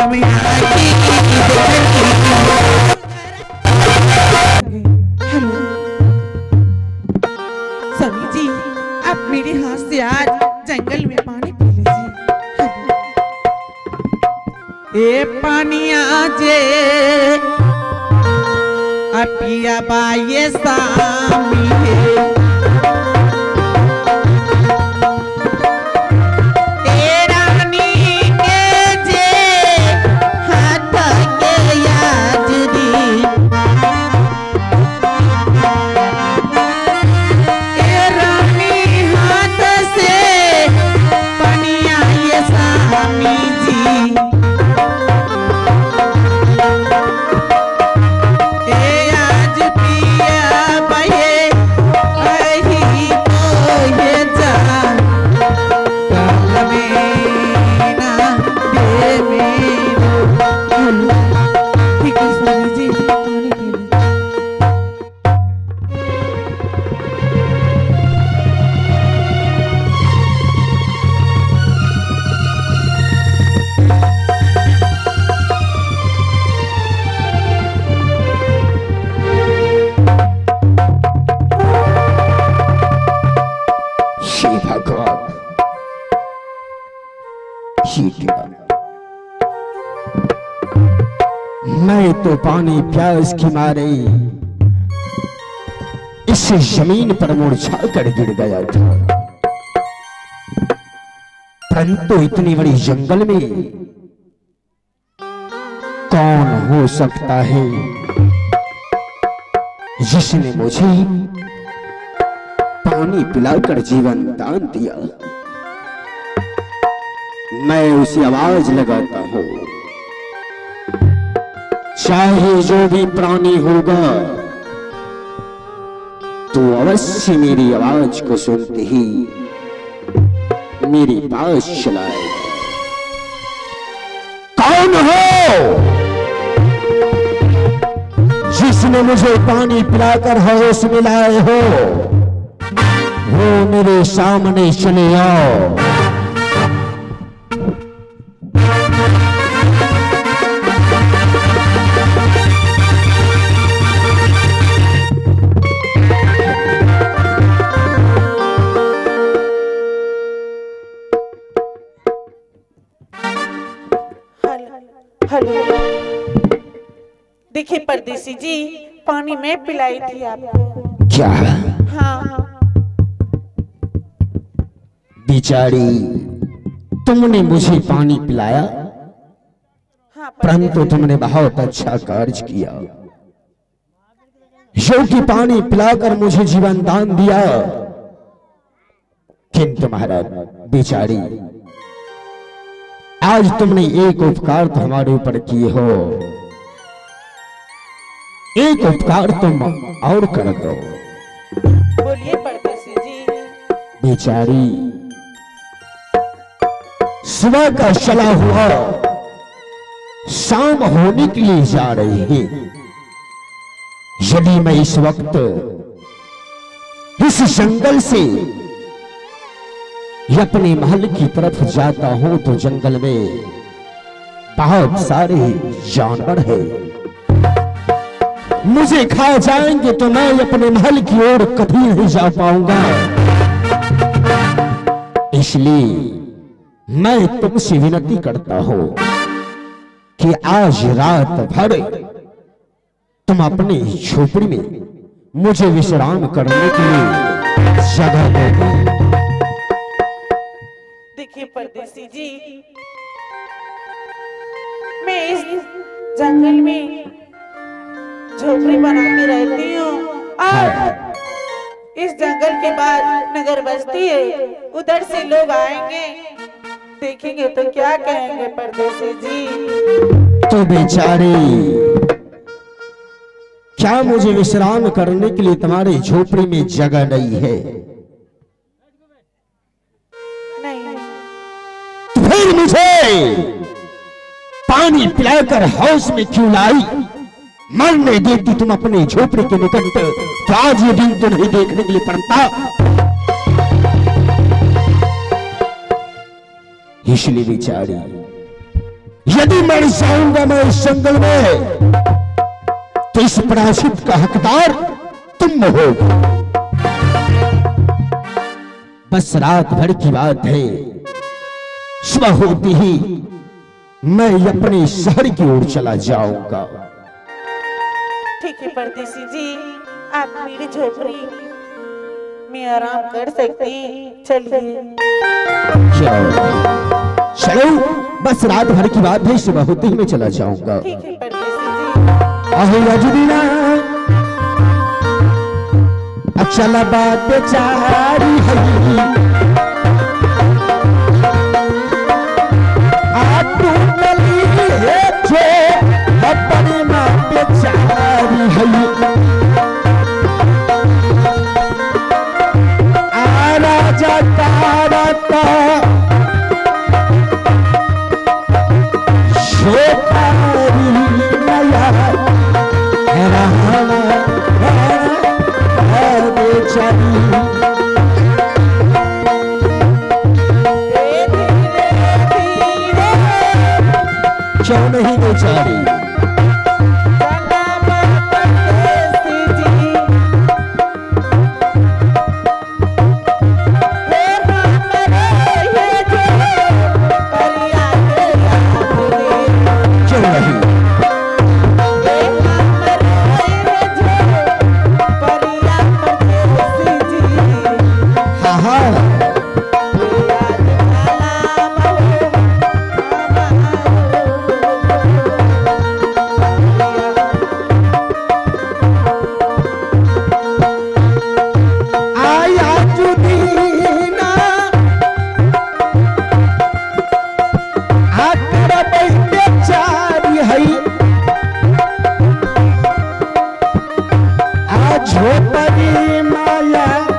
स्वामी जी, आप मेरे हाथ से आज जंगल में पानी पी लीजिए। ए पानी आजे अपिया बाये सामी है। मैं तो पानी प्यास की मारे इस जमीन पर मुरझा कर गिर गया था, परंतु इतनी बड़ी जंगल में कौन हो सकता है जिसने मुझे पानी पिलाकर जीवन दान दिया। मैं उसे आवाज लगाता हूं, चाहे जो भी प्राणी होगा तो अवश्य मेरी आवाज को सुनते ही मेरे पास चलाए। कौन हो जिसने मुझे पानी पिलाकर होश में लाए हो, वो मेरे सामने चले आओ। देखिए परदेसी जी, पानी में पिलाई थी आपको। क्या? हाँ। बिचारी, तुमने मुझे पानी पिलाया, हाँ, परंतु तुमने बहुत अच्छा कार्य किया, जो कि पानी पिलाकर मुझे जीवन दान दिया। किंतु महाराज बिचारी, आज तुमने एक उपकार तो हमारे ऊपर किए हो, एक उपकार तुम और कर दो। बोलिए परदेसी जी। बेचारी सुबह का चला हुआ शाम होने के लिए जा रही है। यदि मैं इस वक्त इस जंगल से अपने महल की तरफ जाता हूं तो जंगल में बहुत सारे जानवर हैं, मुझे खा जाएंगे तो मैं अपने महल की ओर कभी नहीं जा पाऊंगा। इसलिए मैं तुमसे विनती करता हूं कि आज रात भर तुम अपनी झोपड़ी में मुझे विश्राम करने के लिए जगह दोगे। देखिए परदेसी जी, मैं इस जंगल में झोपड़ी बना के रहती हूँ और इस जंगल के बाद नगर बस्ती है, उधर से लोग आएंगे, देखेंगे तो क्या कहेंगे परदेसी जी। तो बेचारी, क्या मुझे विश्राम करने के लिए तुम्हारी झोपड़ी में जगह नहीं है? नहीं। तो फिर मुझे पानी पिलाकर हाउस में क्यों लाई? मरने देती तुम अपनी झोपड़ी के निकट, तो आज ये दिन तो नहीं देखने के लिए पड़ता। इसलिए बेचारी, यदि मर जाऊंगा मैं इस जंगल में तो इस प्रायश्चित का हकदार तुम होगी। बस रात भर की बात है, सुबह होती ही मैं अपने शहर की ओर चला जाऊंगा। ठीक है परदेसी जी, आप मेरी झोपड़ी में आराम कर सकती हैं। चलिए चलो, बस रात भर की बात है, सुबह होते ही मैं चला जाऊंगा। ठीक है परदेसी जी। आहे अजदीना चला बात बेचारी है, आटू नली है जो अपनी माँ बेचारी है। आ राजा तारा का शोकारी नया रहना है बेचारी। क्यों नहीं बेचारी? झोपड़ी माया